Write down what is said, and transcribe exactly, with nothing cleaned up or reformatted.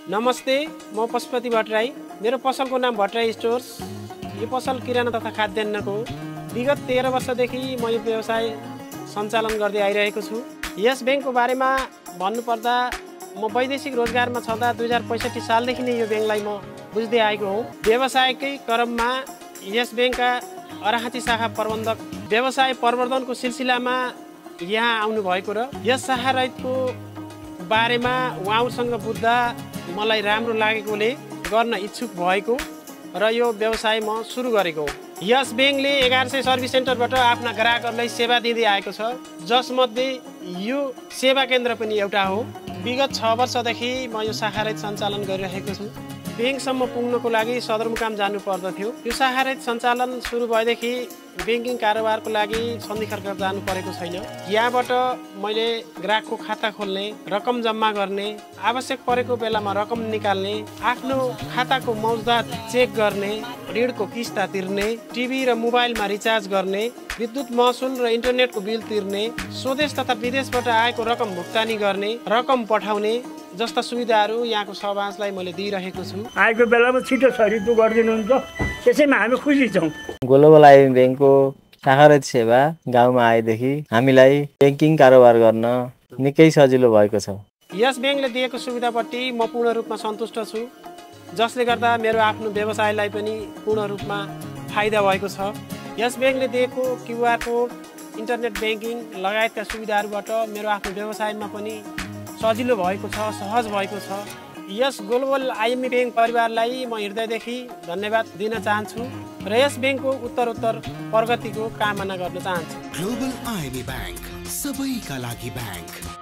नमस्ते, म पशुपति भट्टराई। मेरो पसलको नाम भट्टराई स्टोर्स। यो पसल किराना तथा खाद्यान्नको विगत तेह्र वर्षदेखि म यो व्यवसाय सञ्चालन गर्दै आइरहेको छु। यस ब्याङ्कको बारेमा भन्नुपर्दा म वैदेशिक रोजगारमा छँदा दुई हजार पैँसठी सालदेखि नै यो ब्याङ्कलाई म बुझ्दै आएको हुँ। व्यवसायकै क्रममा यस ब्याङ्कका अराहाती शाखा प्रबन्धक व्यवसाय प्रवर्धनको सिलसिलामा यहाँ आउनुभएको र यस शाखा रहितको बारेमा उहाँसँग बुझ्दा मलाई राम्रो लागेकोले गर्न इच्छुक भएको र यो व्यवसाय म सुरु गरेको। यस ब्याङ्कले एघार सय सर्भिस सेन्टरबाट आफ्ना ग्राहकहरूलाई सेवा दिँदै आएको छ, जसमध्ये यो सेवा केन्द्र पनि एउटा हो। विगत छ वर्षदेखि म यो शाखा रहित सञ्चालन गरिरहेको छु। ब्याङ्कसम्म पुग्नको लागि सदरमुकाम जानु पर्दथ्यो। यो शाखा रहित सञ्चालन सुरु भएदेखि ब्याङ्किङ कारोबारको लागि सन्धिखर्क जानु परेको छैन। यहाँबाट मैले ग्राहकको खाता खोल्ने, रकम जम्मा गर्ने, आवश्यक परेको बेलामा रकम निकाल्ने, आफ्नो खाताको मौजदात चेक गर्ने, ऋणको किस्ता तिर्ने, टिभी र मोबाइलमा रिचार्ज गर्ने, विद्युत महसुल र इन्टरनेटको बिल तिर्ने, स्वदेश तथा विदेशबाट आएको रकम भुक्तानी गर्ने, रकम पठाउने जस्ता सुविधाहरू यहाँको समाजलाई मैले दिइरहेको छु। आएको बेलामा छिटो छरितो गरिदिनुहुन्छ, त्यसैमा हामी खुसी छौँ। ग्लोबल आइएम ब्याङ्कको शाखा रहित सेवा गाउँमा आएदेखि हामीलाई ब्याङ्किङ कारोबार गर्न निकै सजिलो भएको छ। यस ब्याङ्कले दिएको सुविधापट्टि म पूर्ण रूपमा सन्तुष्ट छु, जसले गर्दा मेरो आफ्नो व्यवसायलाई पनि पूर्ण रूपमा फाइदा भएको छ। यस ब्याङ्कले दिएको क्युआर कोड, इन्टरनेट ब्याङ्किङ लगायतका सुविधाहरूबाट मेरो आफ्नो व्यवसायमा पनि सजिलो भएको छ, सहज भएको छ। यस ग्लोबल आइएमई ब्याङ्क परिवारलाई म हृदयदेखि धन्यवाद दिन चाहन्छु र यस ब्याङ्कको उत्तरोत्तर प्रगतिको कामना गर्न चाहन्छु। ग्लोबल आइएमई ब्याङ्क सबैका लागि ब्याङ्क।